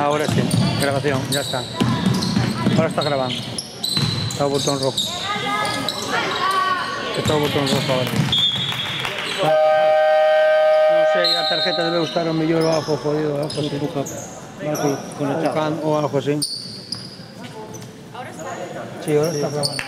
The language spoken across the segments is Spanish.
Ahora sí, grabación, ya está. Ahora está grabando. Está el botón rojo. Está el botón rojo ahora. No sé, la tarjeta debe estar un millón abajo, jodido, algo así. O algo así. Sí, ahora está grabando.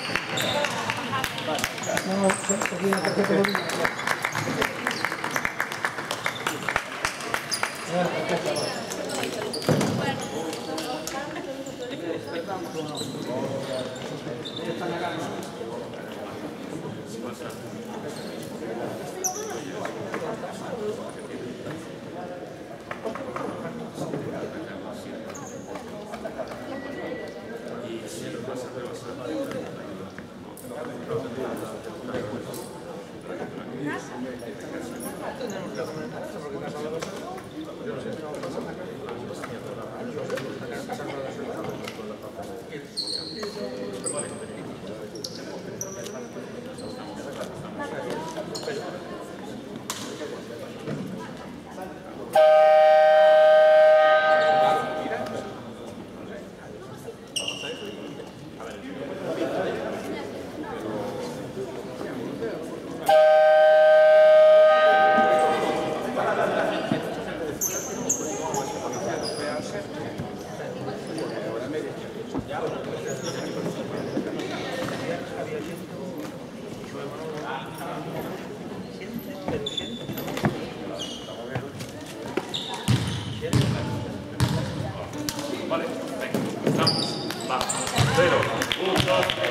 Vale, venga, estamos. Va, 0, 1, 2, 3.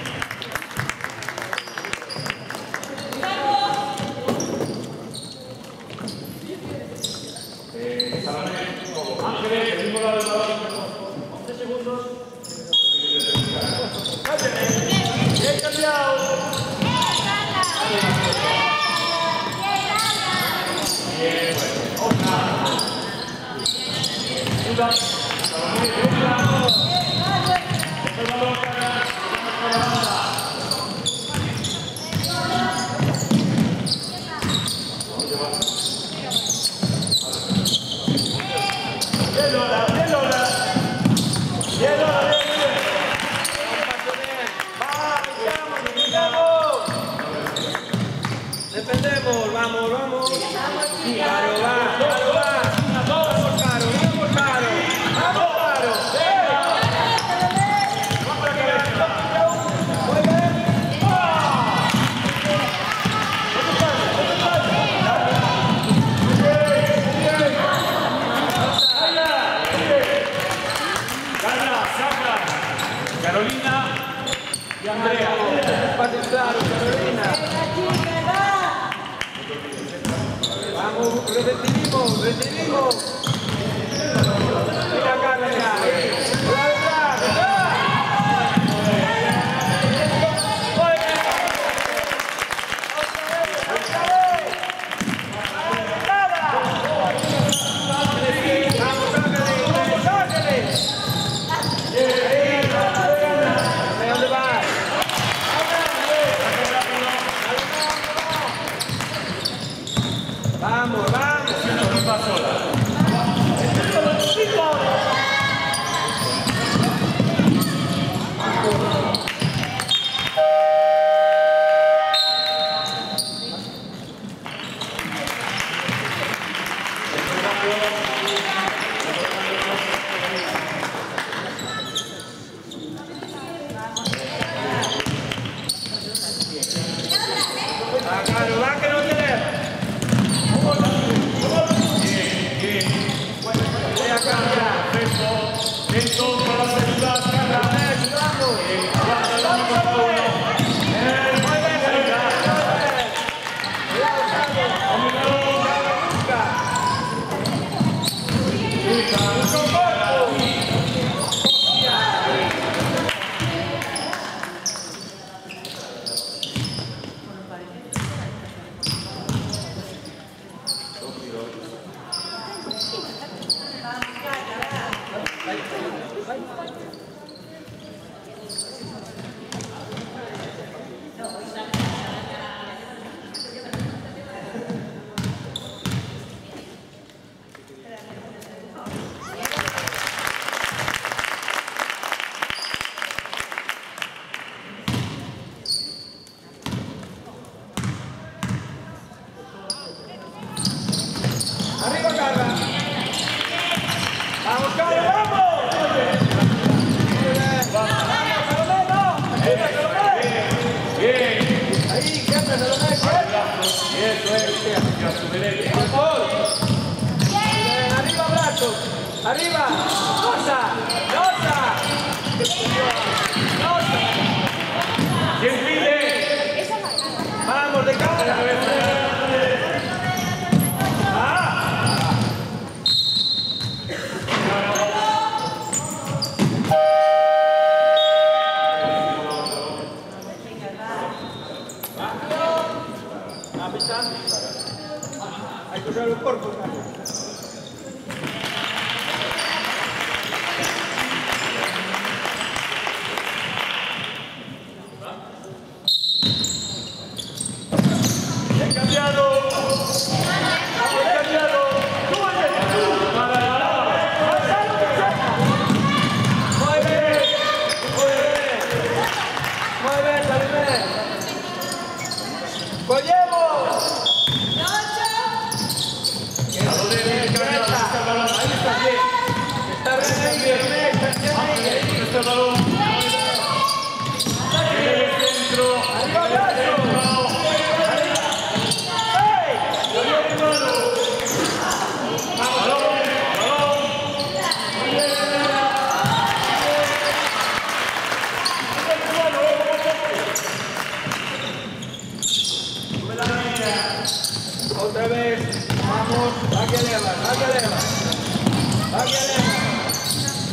Ángeles, el mismo lado del balón. 11 segundos. Bien cambiado. Bien, bueno. Otra. Defendemos, vamos, vamos. Claro, va, claro, va. Vamos, Caro, vamos, Caro. Vamos, Caro. Gana, saca. Carolina y Andrea. Pase claro, Carolina. Vamos, recibimos, recibimos. Mira acá, mira. Vamos, vamos. No va sola. Va, que no tiene. Voy a cambiar. Esto para las ayudas. ¡Vamos, Caro, vamos! Bien. Ahí, siempre, Salomé, siempre. Eso es. Hacia su derecha. Bien, arriba, brazos. Arriba. Nosa. Nosa. Nosa. ¿Quién pide? Vamos, de cara. Hay que usar el cuerpo, Carlos. Bien cambiado. Bien cambiado. Muy bien. Muy bien, Salomé. ¡Collemos! Ahí está bien. Está bien ahí, Este balón. En el centro. arriba, brazos. ¡Ey! Otra vez, vamos, va que eleva, va que eleva, va que eleva.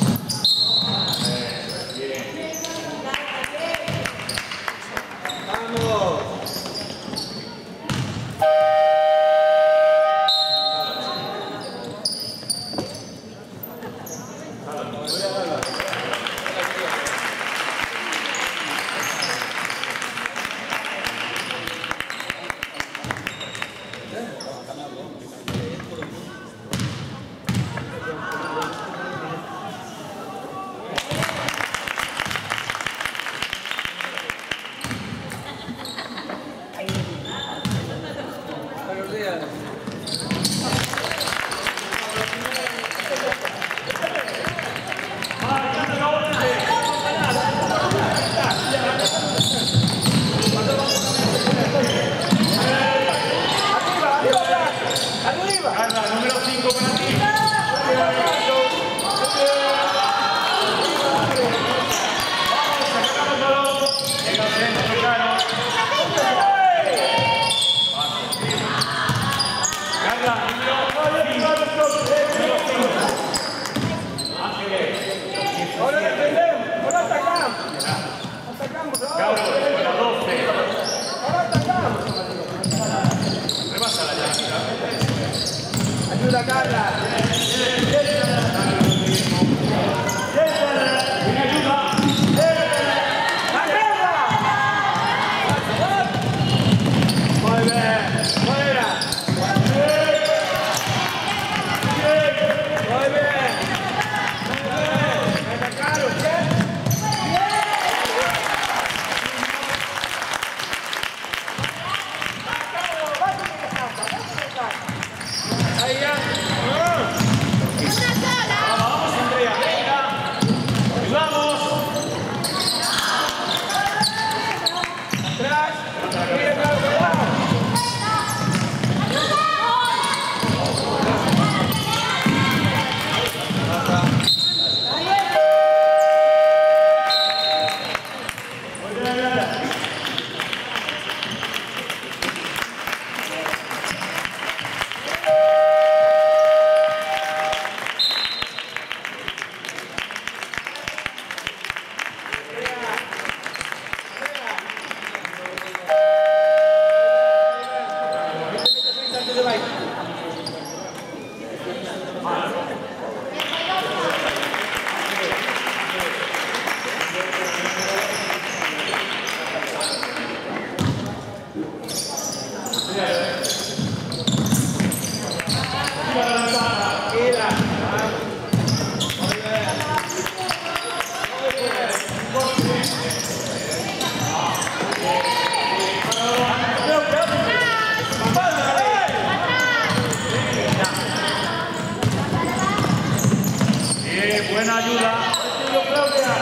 Buena ayuda. Claudia.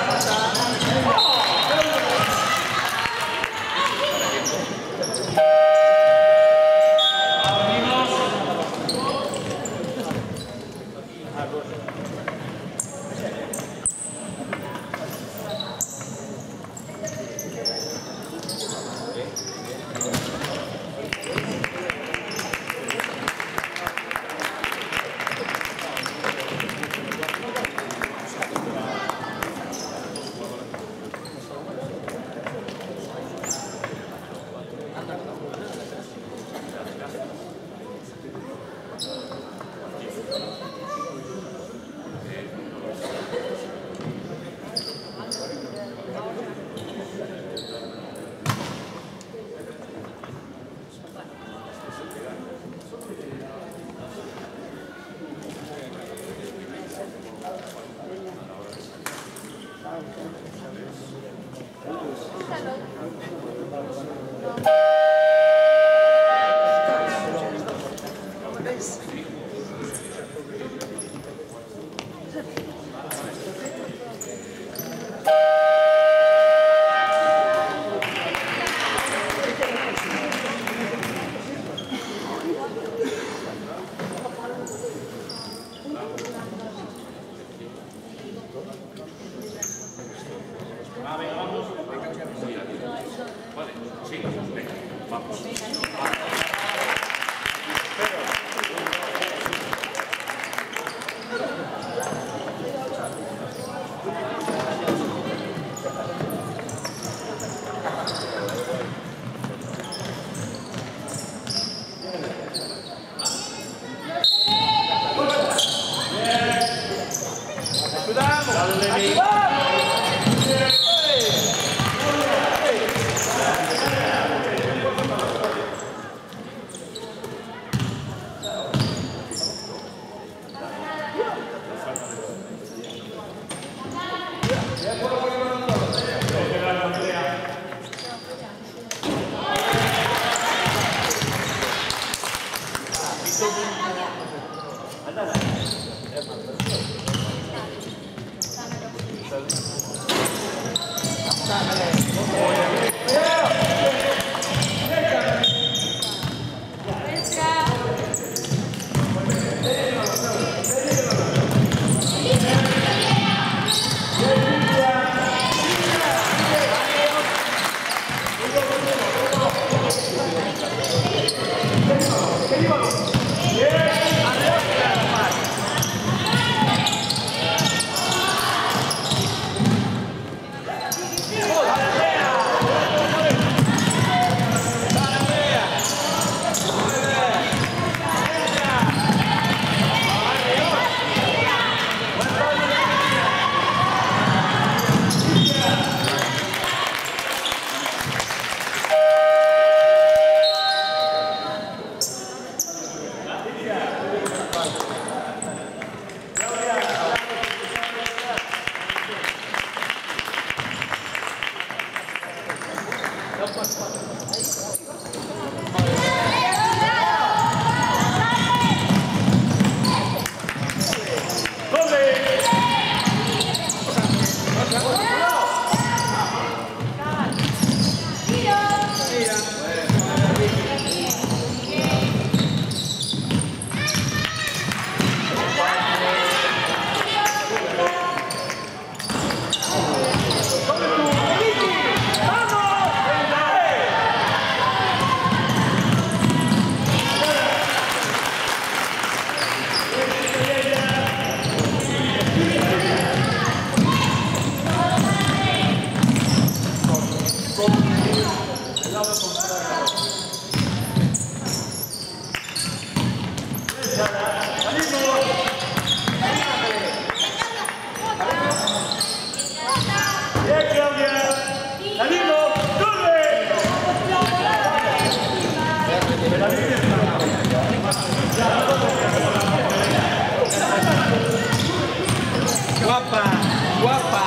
Guapa, guapa.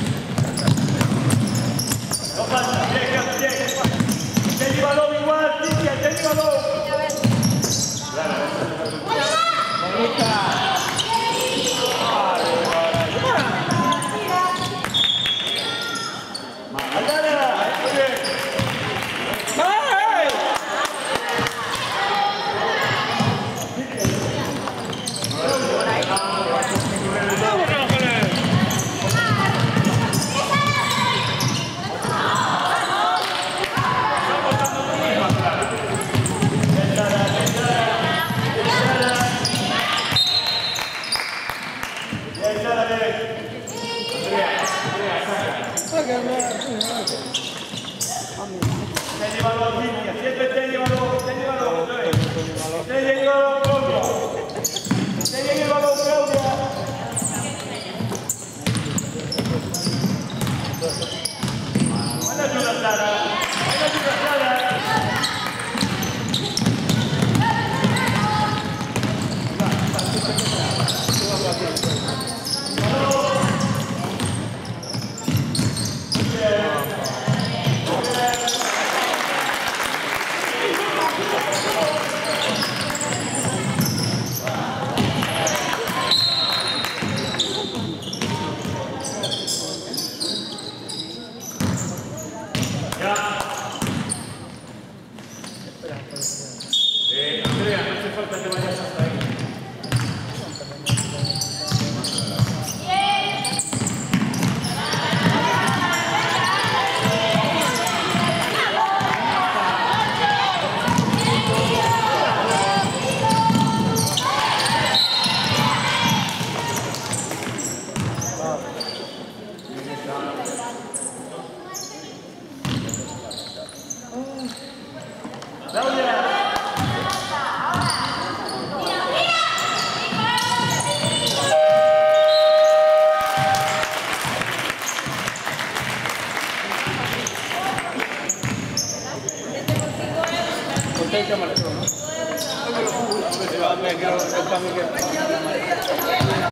No pasa, tieni balón igual, Andrea, no hace falta que vayas hasta ahí. Usted llama al otro, ¿no?